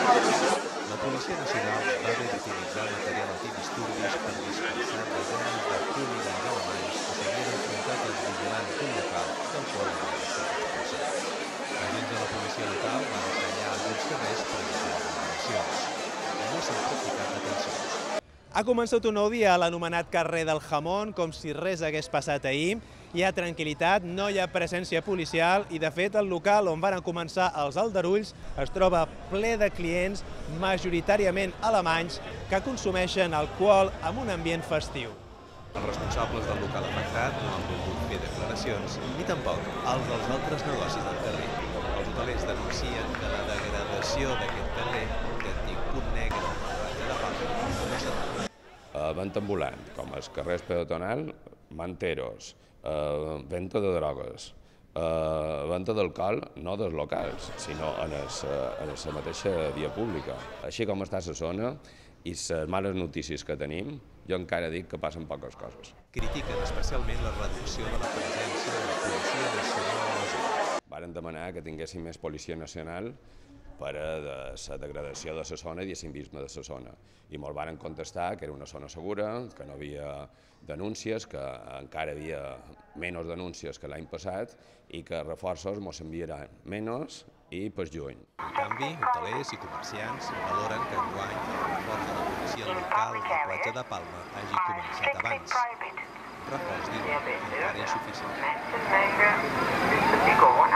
La Policia Nacional va haver d'utilitzar material antidisturbis per dispersar desenes de hooligans alemanys que s'havien enfrontat als vigilants d'un local del qual havien estat expulsats. Agents de la policia local van tallar alguns carrers per evitar aglomeracions. No s'han practicat detencions. Ha començat un nou dia a l'anomenat carrer del Jamón, com si res hagués passat ahir. Hi ha tranquil·litat, no hi ha presència policial i, de fet, el local on van començar els aldarulls es troba ple de clients, majoritàriament alemanys, que consumeixen alcohol amb un ambient festiu. Els responsables del local afectat no han volgut fer declaracions, ni tampoc els dels altres negocis del carrer. Els hotelers denuncien que la degradació d'aquest carrer, aquest antic punt negre de la platja de Palma, no s'atura. Venda ambulant, com els carrers peatonal, manteros, venda de drogues, venda d'alcohol, no dels locals, sinó en la mateixa via pública. Així com està la zona i les males notícies que tenim, jo encara dic que passen poques coses. Critiquen especialment la reducció de la presència de la Policia Nacional a la zona. Varen demanar que tinguéssim més Policia Nacional per a la degradació de la zona i el civisme de la zona. I molt varen contestar que era una zona segura, que no havia denúncies, que encara havia menys denúncies que l'any passat i que reforços mos enviaran menys i per juny. En canvi, hotelers i comerciants valoren que enguany el reforç de la policia local a la platja de Palma hagi començat abans. Un reforç, diuen, encara insuficient.